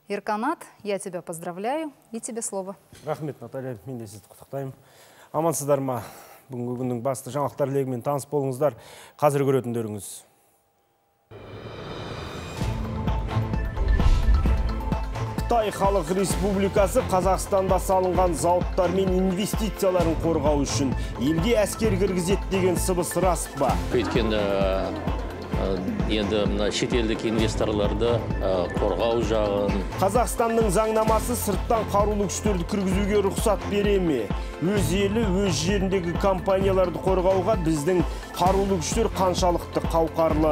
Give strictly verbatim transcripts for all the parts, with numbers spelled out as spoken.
Ерканат, я тебя поздравляю, и тебе слово. Рахмет, Наталья, мен де сізді құттықтаймын. Амансыздар ма? Бүгінгі күннің басты жаңалықтар легімен таныс болыңыздар. Қазір көретіндеріңіз. Қытай Халық Республикасы Қазақстанда салынған зауыттар мен инвестицияларын қорғау үшін елге әскер кіргізеді деген сыбыс рас па? Өйткені енді шетелдік инвесторларды қорғау жағын. Қазақстанның заңнамасы сырттан қарулы күштерді кіргізуге рұқсат бере ме? Өз елі, өз жеріндегі компанияларды қорғауға біздің қарулы күштер қаншалықты қауқарлы?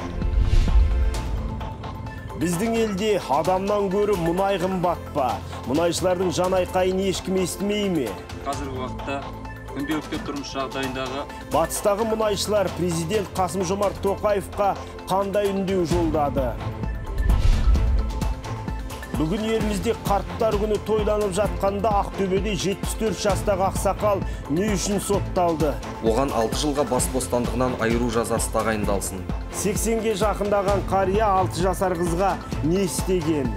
Біздің елде адамнан көрі мұнай қымбат па? Мұнайшылардың жан айқайын ешкім естімей ме? Қазіргі уақытта күнделікті тұрмыс жағдайындағы батыстағы мұнайшылар президент Қасым-Жомарт Тоқаевқа қандай үндеу жолдады? Бүгін елімізде қарттар күні тойланып жатқанда Ақтөбеде жетпіс төрт жастағы ақсақал не үшін сотталды? Оған алты жылға бас бостандығынан айыру жазасы тағайындалсын. сексенге жақындаған қария алты жасар қызға не істеген?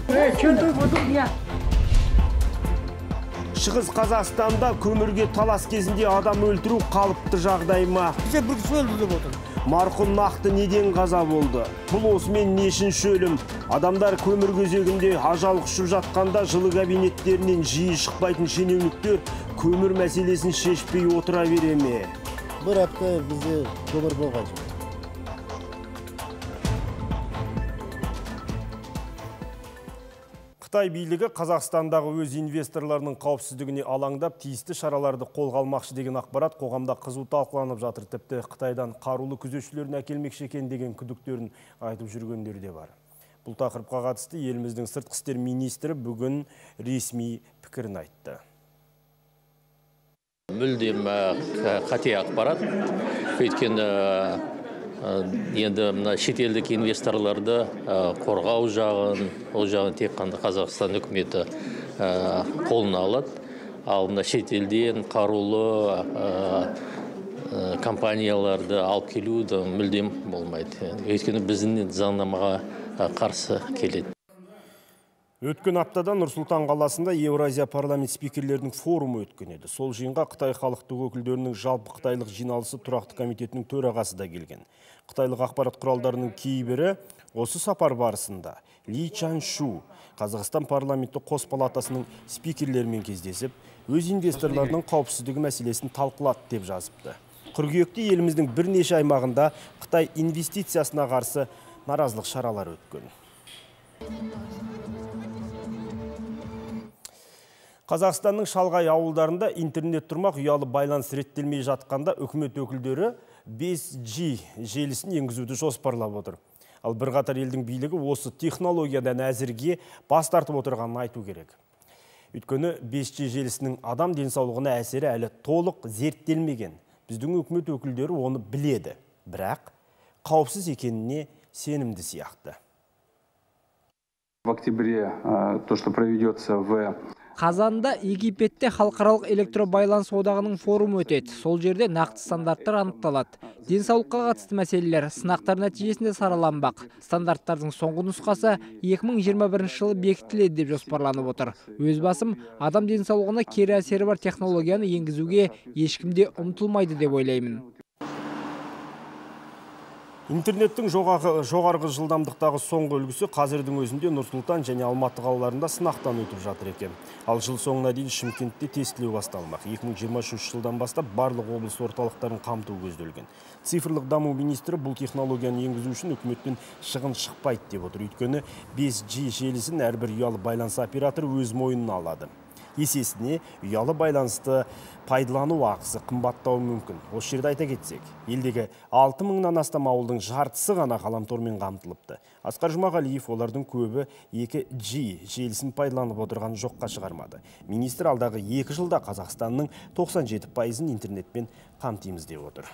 Шығыс Қазақстанда көмірге талас кезінде адам өлтіру қалыпты жағдай ма? Марқұм нақты неден қаза болды? Бұл осымен нешінші өлім? Адамдар көмір көзегінде ажал құшып жатқанда жылы кабинеттерінен жиі шықпайтын шенеуніктер көмір мәселесін шешпей отыра бере ме? Бір апта бізде көмір болған жоқ. Қытай билігі Қазақстандағы өз инвесторларының қауіпсіздігіне алаңдап, тиісті шараларды қолға алмақшы деген ақпарат қоғамда қызу талқыланып жатыр. Тіпті Қытайдан қарулы күзетшілерін әкелмекші екен деген күдіктерін айтып жүргендер де бар. Бұл тақырыпқа қатысты еліміздің сыртқы істер министрі бүгін ресми пікірін айтты. Мүлдем қате ақпарат. Өйткені енді шетелдік инвесторларды қорғау жағын, ол жағын тек қана Қазақстан үкіметі қолына алады. Ал шетелден қарулы компанияларды алып келуді мүлдем болмайды. Өйткені біздің заңнамаға қарсы келеді. Өткен аптада Нұр-Сұлтан қаласында Еуразия парламент спикерлерінің форумы өткен еді. Сол жиынға Қытай халықтық өкілдерінің жалпы қытайлық жиналысы тұрақты комитетінің төрағасы да келген. Қытайлық ақпарат құралдарының кейбірі осы сапар барысында Ли Чаншу Қазақстан парламенті қос палатасының спикерлерімен кездесіп, өз инвесторларының қауіпсіздігі мәселесін талқылады деп жазыпты. Қыркүйекте еліміздің бірнеше аймағында Қытай инвестициясына қарсы наразылық шаралары өткен. Қазақстанның шалғай ауылдарында интернет тұрмақ ұялы байланыс реттелмей жатқанда үкімет өкілдері бес джи желісін енгізуді жоспарлап отыр. Ал бірқатар елдің билігі осы технологиядан әзірге бас тартып отырғанын айту керек. Өйткені бес джи желісінің адам денсаулығына әсері әлі толық зерттелмеген. Біздің үкімет өкілдері оны біледі, бірақ қауіпсіз екеніне сенімді сияқты. В октябре то, что проведется в Қазанда Египетте халықаралық электробайланыс одағының форумы өтеді. Сол жерде нақты стандарттар анықталады. Денсаулыққа қатысты мәселелер сынақтар нәтижесінде сараланбақ. Стандарттардың соңғы нұсқасы екі мың жиырма бірінші жылы бекітіледі деп жоспарланып отыр. Өз басым, адам денсаулығына кері әсері бар технологияны енгізуге ешкімде ұмтылмайды деп ойлаймын. Интернеттің жоғарғы жылдамдықтағы соңғы үлгісі қазірдің өзінде Нұр-Сұлтан және Алматы қалаларында сынақтан өтіп жатыр екен. Ал жыл соңына дейін Шымкентте тестілеу басталмақ. екі мың жиырма үшінші жылдан бастап барлық облыс орталықтарын қамту көзделген. Цифрлық даму министрі бұл технологияны енгізу үшін үкіметтен шығын шықпайды деп отыр. Өйткені бес джи желісін әрбір ұялы байланыс операторы өз мойнына алады. Есесіне ұялы байланысты пайдалану ақысы қымбаттауы мүмкін. Осы жерде айта кетсек, елдегі алты мыңнан астам ауылдың жартысы ғана ғаламтормен қамтылыпты. Асқар Жұмағалиев олардың көбі екі джи желісін пайдаланып отырған жоққа шығармады. Министр алдағы екі жылда Қазақстанның тоқсан жеті пайызын интернетпен қамтимыз деп отыр.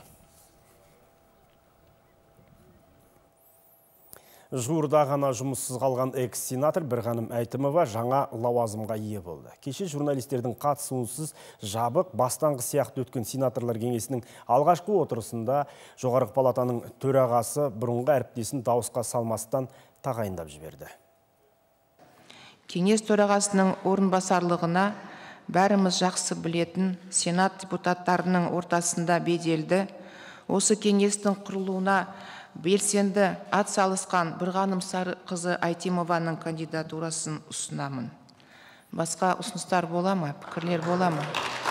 Жуырда ғана жұмыссыз қалған экс-сенатор Бірғаным Әйтімова жаңа лауазымға ие болды. Кеше журналистердің қатысуынсыз жабық бастаңғы сияқты өткен сенаторлар кеңесінің алғашқы отырысында жоғарғы палатаның төрағасы бұрынғы әріптесін дауысқа салмастан тағайындап жіберді. кеңес төрағасының орынбасарлығына бәріміз жақсы білетін Сенат депутаттарының ортасында беделді, осы кеңестің құрылуына белсенді ат салысқан Бірғаным Сарықызы Айтимованың кандидатурасын ұсынамын. Басқа ұсыныстар бола ма, пікірлер бола ма?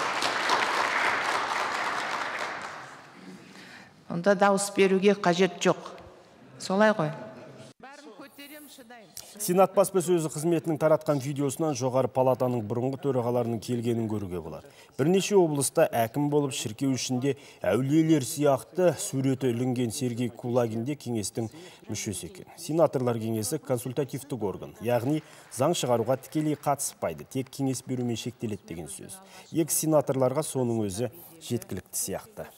Онда дауыс беруге қажет жоқ. Солай ғой. Сенат баспасөзі қызметінің таратқан видеосынан жоғары палатаның бұрынғы төрағаларының келгенін көруге болады. Бірнеше облыста әкім болып шіркеу ішінде әулиелер сияқты суреті ілінген Сергей Кулагин де кеңестің мүшесі екен. Сенаторлар кеңесі консультативтік орган, яғни заң шығаруға тікелей қатыспайды, тек кеңес берумен шектеледі деген сөз. Екі сенаторларға соның өзі жеткілікті сияқты.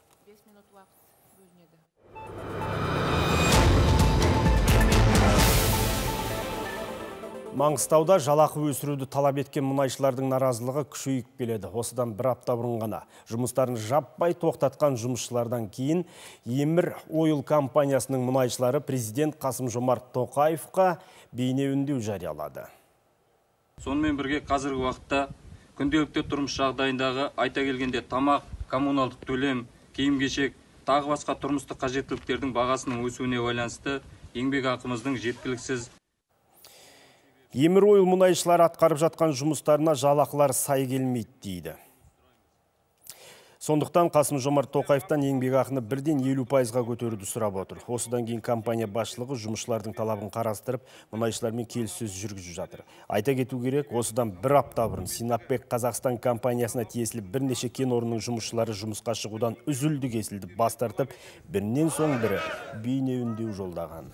Маңғыстауда жалақы өсіруді талап еткен мұнайшылардың наразылығы күшейіп келеді. Осыдан бір апта бұрын ғана жұмыстарын жаппай тоқтатқан жұмысшылардан кейін Емір Ойыл компаниясының мұнайшылары президент Қасым-Жомарт Тоқаевқа бейне үндеу жариялады. Сонымен бірге қазіргі уақытта күнделікті тұрмыс жағдайындағы айта келгенде тамақ, коммуналдық төлем, киім-кешек, тағы басқа тұрмыстық қажеттіліктердің бағасының өсуіне байланысты еңбек ақымыздың жеткіліксіз. Емір Ойыл мұнайшылар атқарып жатқан жұмыстарына жалақылар сай келмейді дейді. Сондықтан Қасым-Жомарт Тоқаевтан еңбек ақыны бірден елу пайызға көтеруді сұрап отыр. Осыдан кейін компания басшылығы жұмысшылардың талабын қарастырып, мұнайшылармен келіссөз жүргізіп жатыр. Айта кету керек, осыдан бір апта бұрын Синапбек Қазақстан компаниясына тиесілі бірнеше кен орнының жұмысшылары жұмысқа шығудан үзілді кесілді бас тартып, бірінен соң бірі бейне үндеу жолдаған.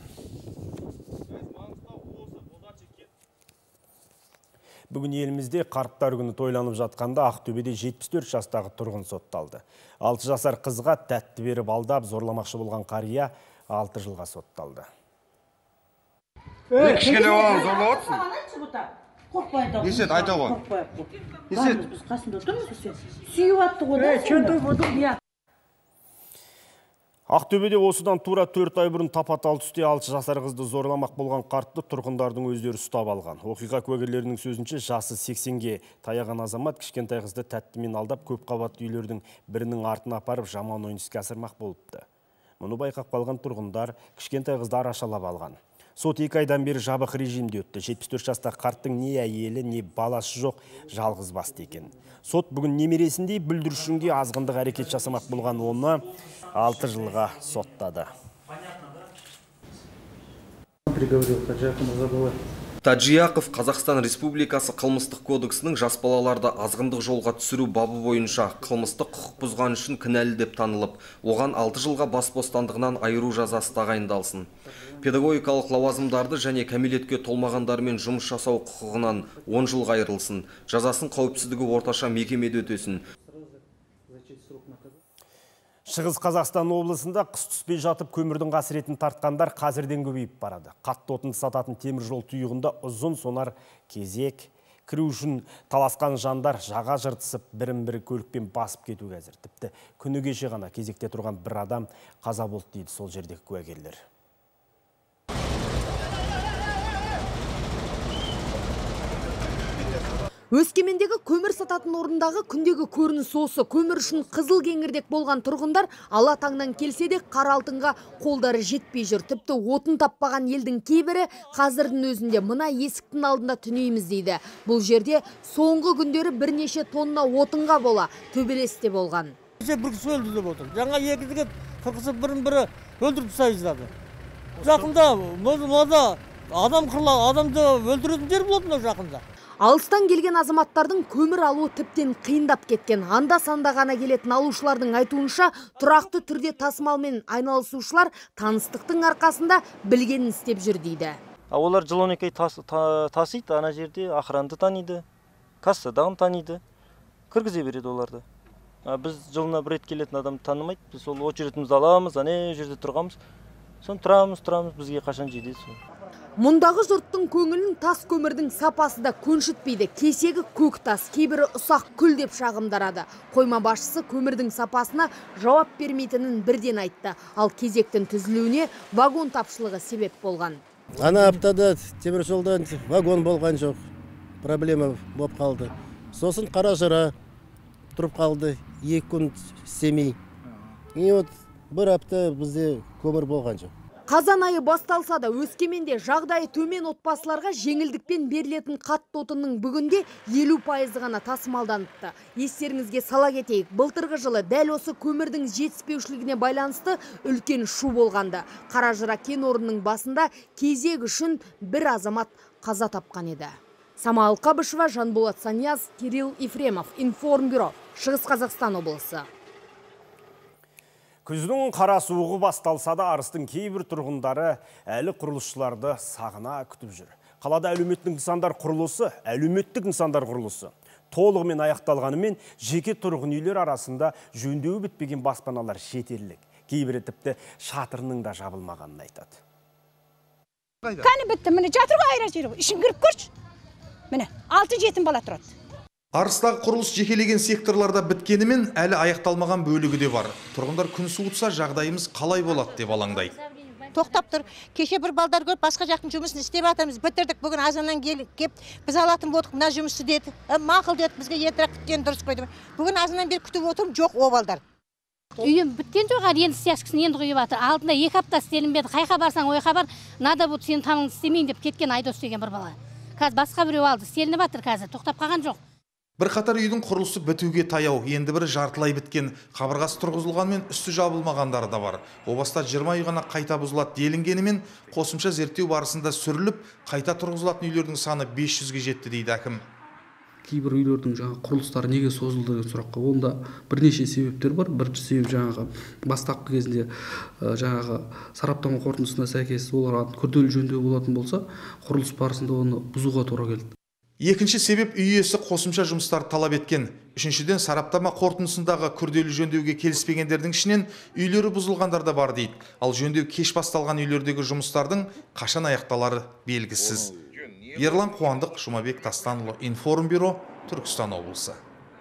Бүгін елімізде қарттар күні тойланып жатқанда Ақтөбеде жетпіс төрт жастағы тұрғын сотталды. алты жасар қызға тәтті беріп алдап зорламақшы болған қария алты жылға сотталды. Кішкене баланы зорлап отырсың? Есет, айта ғой. Есет. Біз қасында отырмыз, сүйіп атты ғой. Ақтөбеде осыдан тура төрт ай бұрын тапа-тал түсте алты жасар қызды зорламақ болған қартты тұрғындардың өздері ұстап алған. Оқиға куәгерлерінің сөзінше жасы сексенге таяған азамат кішкентай қызды тәттімен алдап көп қабатты үйлердің бірінің артына апарып жаман ойын іске асырмақ болыпты. Мұны байқап қалған тұрғындар кішкентай қызды арашалап алған. Сот екі айдан бері жабық режимде өтті. жетпіс төрт жастағы қарттың не әйелі, не баласы жоқ, жалғыз басты екен. Сот бүгін немересіндей бүлдіршінге азғындық әрекет жасамақ болған оны алты жылға соттады. Таджияков Қазақстан Республикасы қылмыстық кодексінің жас балаларды азғындық жолға түсіру бабы бойынша қылмыстық құқық бұзған үшін кінәлі деп танылып, оған алты жылға бас бостандығынан айыру жазасы тағайындалсын. Педагогикалық лауазымдарды және кәмелетке толмағандармен жұмыс жасау құқығынан он жылға айырылсын. Жазасын қауіпсіздігі орташа мекемеде өтесін. Шығыс Қазақстан облысында қыс түспей жатып көмірдің қасіретін тартқандар қазірден көбейіп барады. Қатты отын сататын темір жол тұйығында ұзын сонар кезек, кіру үшін таласқан жандар жаға жыртысып, бірін-бірі көлікпен басып кетуге әзір. Тіпті күні кеше ғана кезекте тұрған бір адам қаза болды дейді сол жердегі куәгерлер. Өскемендегі көмір сататын орындағы күндегі көрініс осы. Көмір үшін қызыл кеңірдек болған тұрғындар ала таңнан келсе де қара алтынға қолдары жетпей жүр. Тіпті отын таппаған елдің кейбірі қазірдің өзінде мына есіктің алдында түнейміз дейді. Бұл жерде соңғы күндері бірнеше тонна отынға бола төбелесте болған. Бір кісі өлді деп отыр. Жаңа екі жігіт қырқысып бірін-бірі өлтіріп тастайды. Жақында мода адам қырла, адамды өлтіретін жер болады жақында. Алыстан келген азаматтардың көмір алуы тіптен қиындап кеткен. Анда-санда ғана келетін алушылардың айтуынша, тұрақты түрде тасымалмен айналысушылар таныстықтың арқасында білгенін істеп жүр дейді. Олар жыл он екі ай тасиды, ана жерде охранды таниды, кассадағын таниды, кіргізе береді оларды. Біз жылына бір рет келетін адамды танымайды, біз сол очеретімізді аламыз, ане жерде тұрғамыз, сон тұрамыз, тұрамыз, бізге қашан жейді сол. Мұндағы жұрттың көңілін тас көмірдің сапасы да көншітпейді. Кесегі көк тас, кейбірі ұсақ күл деп шағымдарады. Қойма басшысы көмірдің сапасына жауап бермейтінін бірден айтты. Ал кезектің түзілуіне вагон тапшылығы себеп болған. Ана аптада темір жолдан вагон болған жоқ. Проблема болып қалды. Сосын Қаражыра тұрып қалды. Екі күн істемей. И вот бір апта бізде көмір болған жоқ. Қазан айы басталса да Өскеменде жағдайы төмен отбасыларға жеңілдікпен берілетін қатты отынның бүгінде елу пайызы ғана тасымалданыпты. Естеріңізге сала кетейік, былтырғы жылы дәл осы көмірдің жетіспеушілігіне байланысты үлкен шу болғанды. Қаражыра кен орнының басында кезек үшін бір азамат қаза тапқан еді. Самал Қабышева, Жанболат Санияз, Кирилл Ефремов, Информбюро, Шығыс Қазақстан облысы. Күздің қара суығы басталса да Арыстың кейбір тұрғындары әлі құрылысшыларды сағына күтіп жүр. Қалада әлеуметтік нысандар құрылысы, әлеуметтік нысандар құрылысы толығымен аяқталғанымен жеке тұрғын үйлер арасында жөндеуі бітпеген баспаналар жетерлік. Кейбірі тіпті шатырының да жабылмағанын айтады. Қане бітті, міне жатырға айра жері, ішін кіріп көрші. Міне, алты жетім бала тұрады. Арыстағы құрылыс жекелеген секторларда біткенімен әлі аяқталмаған бөлігі де бар. Тұрғындар күн суытса жағдайымыз қалай болады деп алаңдайды. Тоқтап тұр. Кеше бір балдар көріп, басқа жақтың жұмысын істеп атамыз. Бітірдік, бүгін азаннан кеп, біз алатын болдық, мына жұмысты деді. Мақыл деді, бізге ертерек күткен дұрыс қойды. Бүгін азаннан бері күтіп отырмын, жоқ о балдар. Үйім біткен жоқ, енді сияскісін енді құйып жатыр. Алдында екі апта істелінбеді. Қайқа барсаң, ойқа бар, надо бұд сені тамыңды істемейін деп кеткен Айдос деген бір бала. Қазір басқа біреу алды, істелініп жатыр қазір, тоқтап қалған жоқ. Бір қатар үйдің құрылысы бітуге таяу, енді бірі жартылай біткен, қабырғасы тұрғызылғанмен үсті жабылмағандары да бар. О баста жиырма үй ғана қайта бұзылады делінгенімен, қосымша зерттеу барысында сүріліп, қайта тұрғызылатын үйлердің саны бес жүзге жетті дейді әкім. Кейбір үйлердің жаңа құрылыстары неге созылды деген сұраққа онда бірнеше себептер бар. Бірінші себеп жаңағы бастапқы кезінде жаңағы сараптама қорытындысына сәйкес оларға күрделі жөндеу болатын болса, құрылыс барысында оны бұзуға тура келді. Екінші себеп үй иесі қосымша жұмыстар талап еткен. Үшіншіден сараптама қорытындысындағы күрделі жөндеуге келіспегендердің ішінен үйлері бұзылғандар да бар дейді. Ал жөндеу кеш басталған үйлердегі жұмыстардың қашан аяқталары белгісіз. Ерлан Қуандық, Жұмабек Тастанұлы, Информбюро, Түркістан облысы.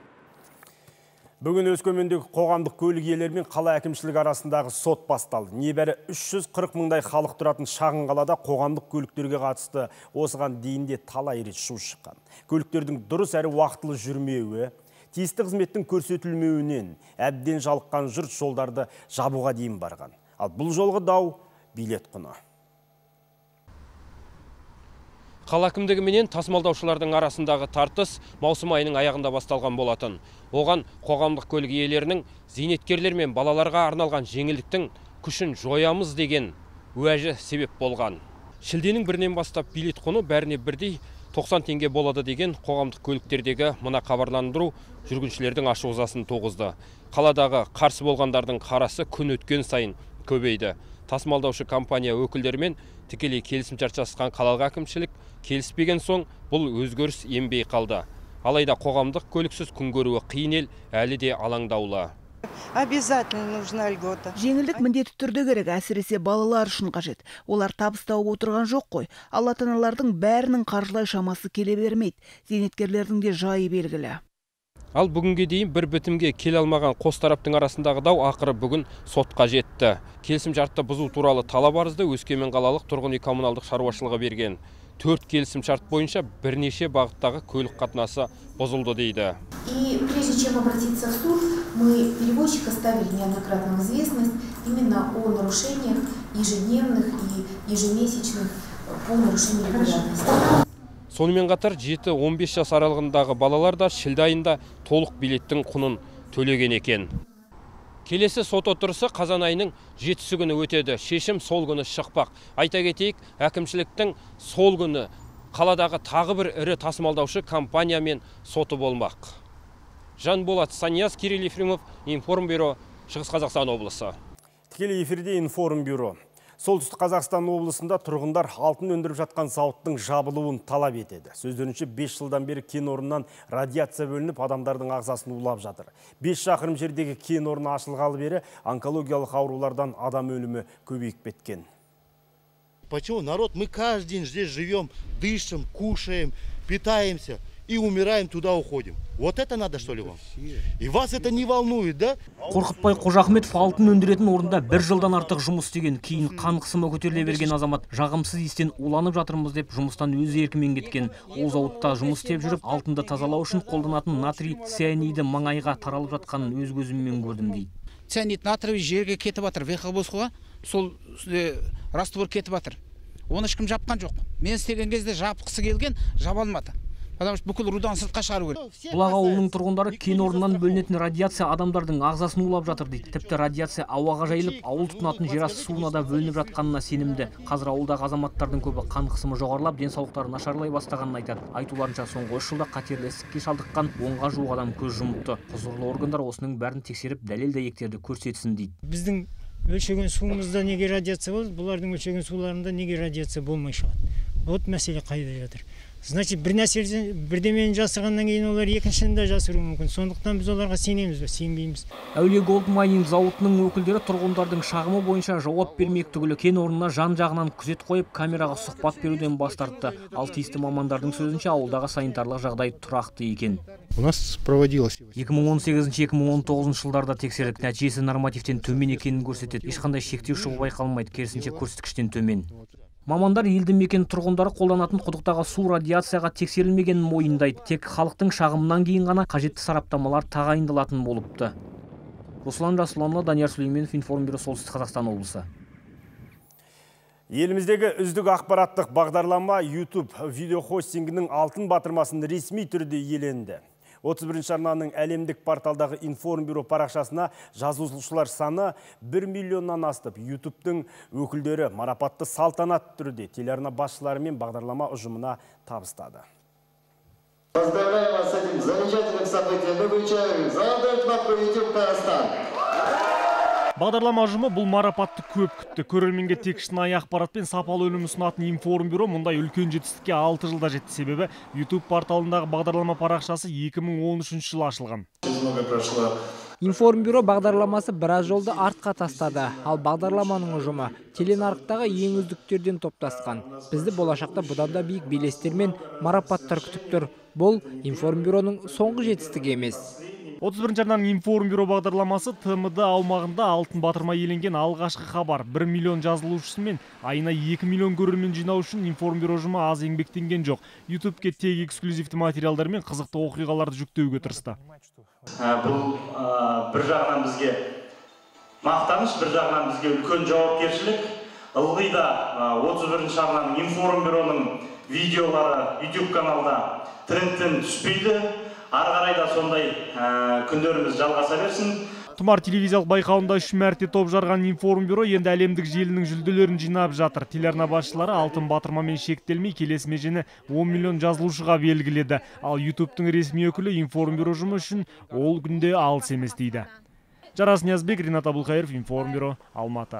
Бүгін Өскемендегі қоғамдық көлік иелері мен қала әкімшілігі арасындағы сот басталды. Небәрі үш жүз қырық мыңдай халық тұратын шағын қалада қоғамдық көліктерге қатысты осыған дейін де талай рет шу шыққан. Көліктердің дұрыс әрі уақытылы жүрмеуі, тиісті қызметтің көрсетілмеуінен әбден жалыққан жұрт жолдарды жабуға дейін барған. Ал бұл жолғы дау билет құны. Қала әкімдігі менен тасымалдаушылардың арасындағы тартыс маусым айының аяғында басталған болатын. Оған қоғамдық көлік иелерінің зейнеткерлер мен балаларға арналған жеңілдіктің күшін жоямыз деген уәжі себеп болған. Шілденің бірінен бастап билет құны бәріне бірдей тоқсан теңге болады деген қоғамдық көліктердегі мына хабарландыру жүргіншілердің ашу-ызасын туғызды. Қаладағы қарсы болғандардың қарасы күн өткен сайын көбейді. Тасымалдаушы компания өкілдерімен тікелей келісімшарт жасасқан қалалық әкімшілік келіспеген соң бұл өзгеріс енбей қалды. Алайда қоғамдық көліксіз күн көруі қиын ел әлі де алаңдаулы. Обязательно нужна льгота. Жеңілдік міндетті түрде керек, әсіресе балалар үшін қажет. Олар табыс тауып отырған жоқ қой. Ал ата-аналардың бәрінің қаржылай шамасы келе бермейді. Зейнеткерлердің де жайы белгілі. Ал бүгінге дейін бір бітімге келе алмаған қос тараптың арасындағы дау ақыры бүгін сотқа жетті. Келісім шартты бұзу туралы талап арызды Өскемен қалалық тұрғын үй коммуналдық шаруашылығы берген. Төрт келісім шарт бойынша бірнеше бағыттағы көлік қатынасы бұзылды дейді. И прежде чем обратиться в суд, мы перевозчика ставили неоднократно в известность именно о нарушениях ежедневных и ежемесячных по нарушению регулярности. Сонымен қатар жеті он бес жас аралығындағы балалар да шілде айында толық билеттің құнын төлеген екен. Келесі сот отырысы қазан айының жетісі күні өтеді. Шешім сол күні шықпақ. Айта кетейік, әкімшіліктің сол күні қаладағы тағы бір ірі тасымалдаушы компаниямен соты болмақ. Жанболат Санияз, Кирилл Ефремов, Информбюро, Шығыс Қазақстан облысы. Тікелей эфирде Информбюро. Солтүстік Қазақстан облысында тұрғындар алтын өндіріп жатқан зауыттың жабылуын талап етеді. Сөздерінше бес жылдан бері кен орнынан радиация бөлініп, адамдардың ағзасын улап жатыр. бес шақырым жердегі кен орны ашылғалы бері онкологиялық аурулардан адам өлімі көбейіп кеткен. Почему народ, мы каждый день здесь живем, дышим, кушаем, питаемся. и умираем, туда уходим. Вот это надо, что ли, вам? И вас это не волнует, да? Қорқытбай Қожахметов алтын өндіретін орында бір жылдан артық жұмыс істеген, кейін қан қысымы көтеріле берген азамат жағымсыз иістен уланып жатырмыз деп жұмыстан өз еркімен кеткен. Ол зауытта жұмыс істеп жүріп, алтынды тазалау үшін қолданатын натрий цианиді маңайға таралып жатқанын өз көзіммен көрдім дейді. Цианид натрий жерге кетіп жатыр, вехобосқа сол раствор кетіп жатыр. Оны ешкім жапқан жоқ. Мен істеген кезде жапқысы келген, жаба алмады. Потому что бүкіл рудан сыртқа шығару керек. Бұлақ ауылының тұрғындары кен орнынан бөлінетін радиация адамдардың ағзасын улап жатыр дейді. Тіпті радиация ауаға жайылып, ауыл тұтынатын жерасты суына да бөлініп жатқанына сенімді. Қазір ауылдағы азаматтардың көбі қан қысымы жоғарылап, денсаулықтары нашарлай бастағанын айтады. Айтуларынша, соңғы үш жылда қатерлі ісікке шалдыққан онға жуық адам көз жұмыпты. Құзырлы органдар осының бәрін тексеріп, дәлел дәйектерді көрсетсін дейді. Біздің өлшеген суымызда неге радиация болды, бұлардың өлшеген суларында неге радиация болмай шығады. Вот мәселе қайда жатыр. Значит, бір нәрседен бірдемені жасырғаннан кейін олар екіншісін де жасыруы мүмкін. Сондықтан біз оларға сенеміз бе, сенбейміз. Әулие Голд майнинг зауытының өкілдері тұрғындардың шағымы бойынша жауап бермек түгілі кен орнына жан-жағынан күзет қойып, камераға сұхбат беруден бас тартты. Ал тиісті мамандардың сөзінше ауылдағы санитарлық жағдай тұрақты екен. У нас проводилось. екі мың он сегізінші екі мың он тоғызыншы жылдарда тексердік, нәтижесі нормативтен төмен екенін көрсетеді. Ешқандай шектеу шығу байқалмайды, керісінше көрсеткіштен төмен. Мамандар елді мекен тұрғындары қолданатын құдықтағы су радиацияға тексерілмегенін мойындайды. Тек халықтың шағымынан кейін ғана қажетті сараптамалар тағайындалатын болыпты. Руслан Жасұланұлы, Данияр Сүлейменов, Информбюро, Солтүстік Қазақстан облысы. Еліміздегі үздік ақпараттық бағдарлама YouTube видеохостингінің алтын батырмасын ресми түрде иеленді. отыз бірінші арнаның әлемдік порталдағы Информбюро парақшасына жазылушылар саны бір миллионнан астып. YouTube'тың өкілдері марапатты салтанат түрде телеарна басшылары мен бағдарлама ұжымына табыстады. Поздравляю вас с этим замечательным событием. Мы вручаем золотой кнопку YouTube Казахстан. Бағдарлама ұжымы бұл марапатты көп күтті. Көрерменге тек шынайы ақпарат пен сапалы өнім ұсынатын Информбюро мұндай үлкен жетістікке алты жылда жетті. Себебі YouTube порталындағы бағдарлама парақшасы екі мың он үшінші жылы ашылған. Информбюро бағдарламасы біраз жолды артқа тастады. Ал бағдарламаның ұжымы теленарықтағы ең үздіктерден топтасқан. Бізді болашақта бұдан да биік белестер мен марапаттар күтіп тұр. Бұл Информбюроның соңғы жетістігі емес. отыз бірінші арнаның Информбюро бағдарламасы Т М Д аумағында алтын батырма иеленген алғашқы хабар. бір миллион жазылушысы мен айына екі миллион көрермен жинау үшін Информбюро ұжымы аз еңбектенген жоқ. YouTube'ке тек эксклюзивті материалдар мен қызықты оқиғаларды жүктеуге тырысты. Бұл бір жағынан бізге мақтаныш, бір жағынан бізге үлкен жауапкершілік. Ылғи да отыз бірінші арнаның Информбюроның видеолары YouTube каналда трендтен түспейді. Ары қарай да сондай күндеріміз жалғаса берсін. Тұмар телевизиялық байқауында үш мәрте топ жарған Информбюро енді әлемдік желінің жүлделерін жинап жатыр. Телеарна басшылары алтын батырмамен шектелмей келесі межені он миллион жазылушыға белгіледі. Ал YouTube'тың ресми өкілі Информбюро ұжымы үшін ол күнде алыс емес дейді. Жарас Ниязбек, Ринат Абылқайыров, Информбюро, Алматы.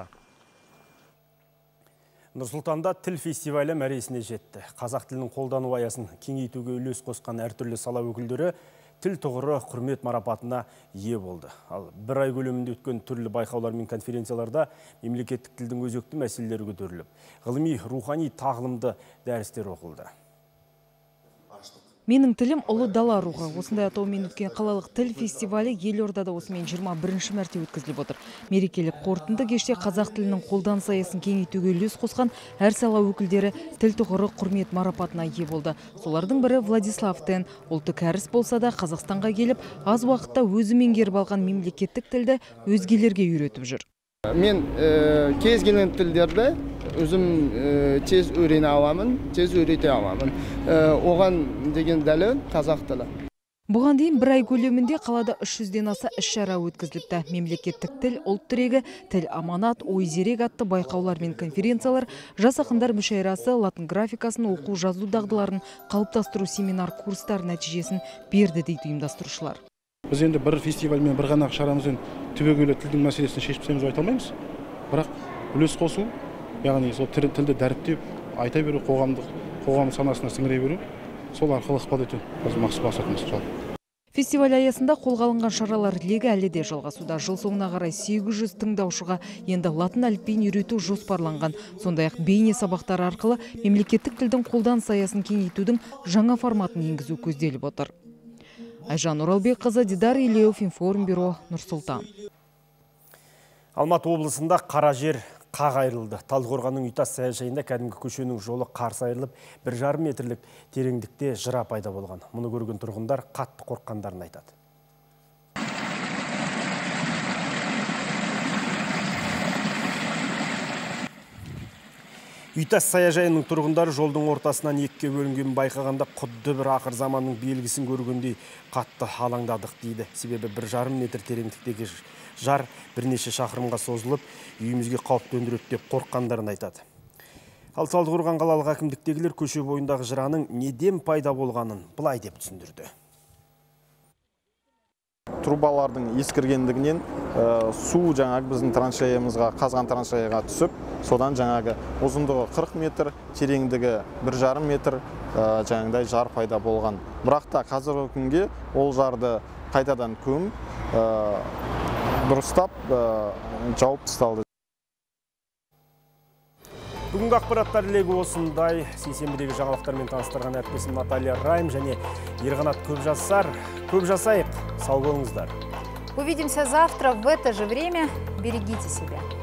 Нұрсұлтанда тіл фестивалі мәресіне жетті. Қазақ тілінің қолдану аясын кеңейтуге үлес қосқан әртүрлі сала өкілдері тіл тұғыры құрмет марапатына ие болды. Ал бір ай көлемінде өткен түрлі байқаулар мен конференцияларда мемлекеттік тілдің өзекті мәселелері көтеріліп, ғылыми, рухани тағылымды дәрістер оқылды. Менің тілім ұлы дала рухы. Осындай атаумен өткен қалалық тіл фестивалі Елордада осымен жиырма бірінші мәрте өткізіліп отыр. Мерекелік қорытынды кеште қазақ тілінің қолданыс аясын кеңейтуге үлес қосқан әр сала өкілдері тіл тұғыры құрмет марапатына ие болды. Солардың бірі Владислав Тен. Ұлты кәріс болса да Қазақстанға келіп, аз уақытта өзі меңгеріп алған мемлекеттік тілді өзгелерге үйретіп жүр. Мен кез келген тілдерді өзім тез өйрене аламын, тез өйрете аламын. Оған деген дәлел қазақ тілі. Бұған дейін бір ай көлемінде қалада үш жүзден аса іс-шара өткізіліпті. Мемлекеттік тіл, ұлт тірегі, тіл аманат, ой зерек атты байқаулар мен конференциялар, жас ақындар мүшәйрасы, латын графикасын оқу жазу дағдыларын қалыптастыру семинар курстар нәтижесін берді дейді ұйымдастырушылар. Біз енді бір фестивальмен бір ғана шарамызбен түбегейлі тілдің мәселесін шешіп тастаймыз деп айта алмаймыз. Бірақ үлес қосу, яғни сол тілді дәріптеп, айта беру, қоғамдық, қоғам санасына сіңіре беру, сол арқылы ықпал ету біз мақсат мақсатымыз. Фестиваль аясында қолға алынған шаралар легі әлі де жалғасуда. Жыл соңына қарай сегіз жүз тыңдаушыға енді латын әліпбиін үйрету жоспарланған. Сондай-ақ бейне сабақтар арқылы мемлекеттік тілдің қолданыс аясын кеңейтудің жаңа форматын енгізу көзделіп отыр. Айжан Оралбекқызы, Дидар Илеуов, Информбюро, Нұр-Сұлтан. Алматы облысында қара жер қақ айырылды. Талдықорғанның Үйтас саяжайында кәдімгі көшенің жолы қарсы айырылып, бір жарым метрлік тереңдікте жыра пайда болған. Мұны көрген тұрғындар қатты қорыққандарын айтады. Үйтас саяжайының тұрғындары жолдың ортасынан екіге бөлінген байқағанда құдды бір ақыр заманның белгісін көргендей қатты алаңдадық дейді. Себебі бір жарым метр тереңдіктегі жар бірнеше шақырымға созылып, үйімізге қауіп төндіреді деп қорыққандарын айтады. Ал Талдықорған қалалық әкімдіктегілер көше бойындағы жыраның неден пайда болғанын былай деп түсіндірді. Трубалардың ескіргендігінен су жаңағы біздің траншеямызға, қазған траншеяға түсіп, содан жаңағы ұзындығы қырық метр, тереңдігі бір жарым метр жаңағыдай жар пайда болған. Бірақ та қазіргі күнге ол жарды қайтадан көміп, дұрыстап жауып тасталды. Бүгінгі ақпараттар легі осындай. Сейсенбідегі жаңалықтармен таныстырған әріптесім Наталья Райм және Ерқанат Көпжасар. Көп жасайық, сау болыңыздар. Увидимся завтра в это же время. Берегите себя.